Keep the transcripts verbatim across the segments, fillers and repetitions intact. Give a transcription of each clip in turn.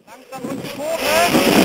Langsam und die Kurve.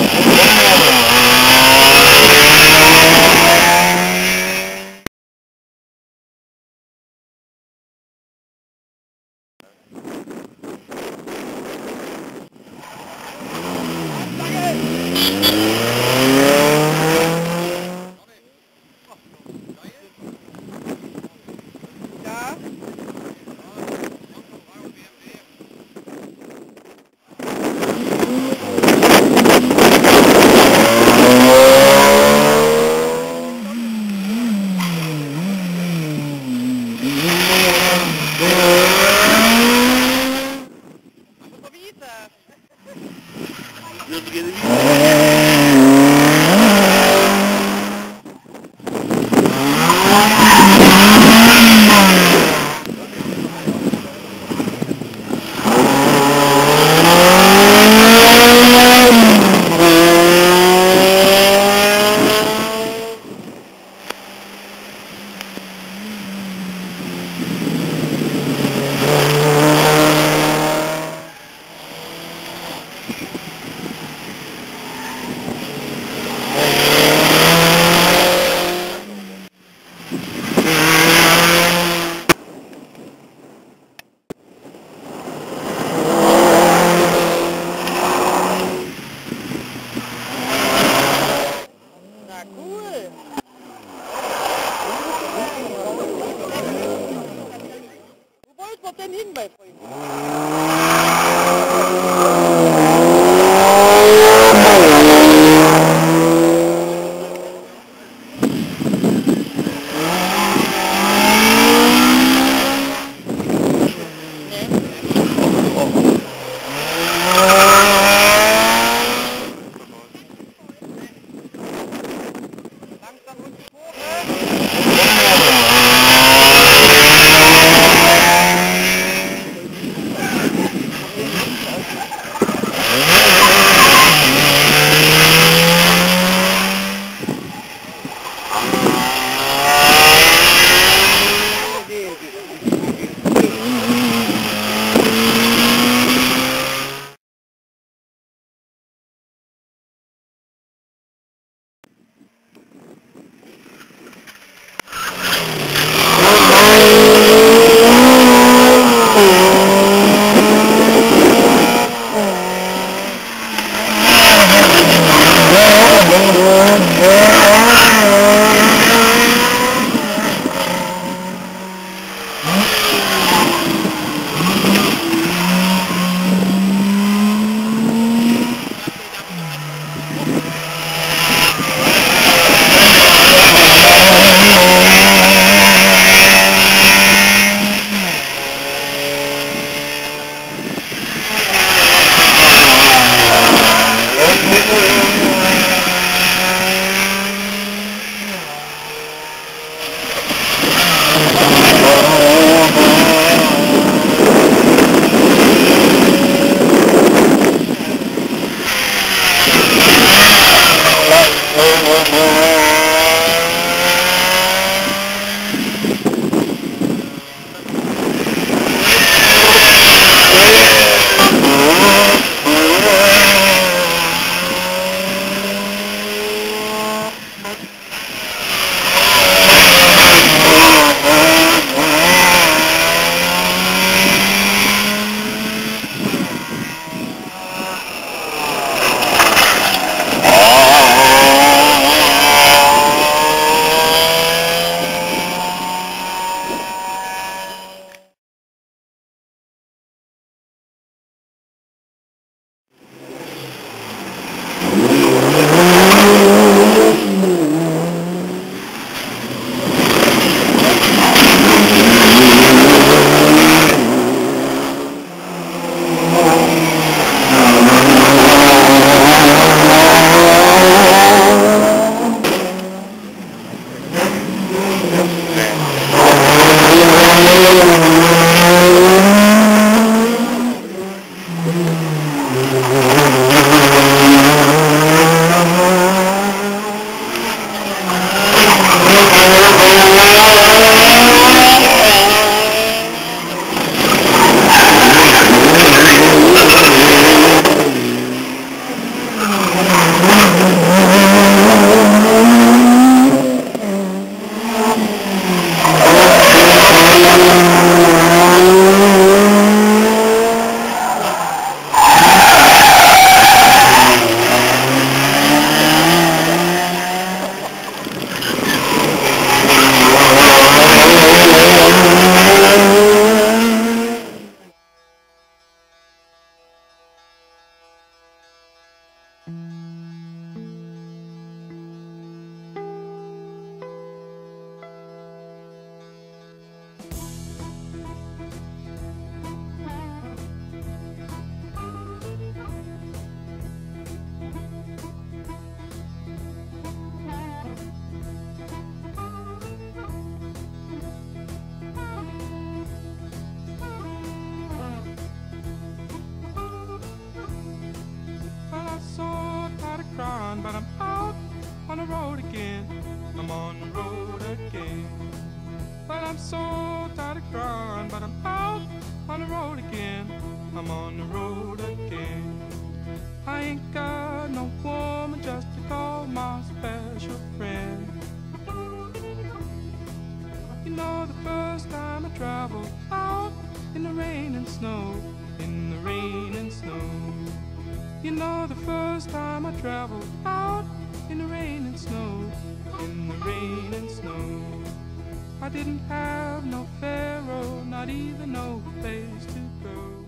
but I'm out on the road again. I'm on the road again. But I'm so tired of crying, but I'm out on the road again. I'm on the road again. I ain't got no woman just to call my special friend. You know, the first time I traveled out in the rain and snow, in the rain and snow. You know, the first time I traveled out in the rain and snow, in the rain and snow. I didn't have no pharaoh, not even no place to go.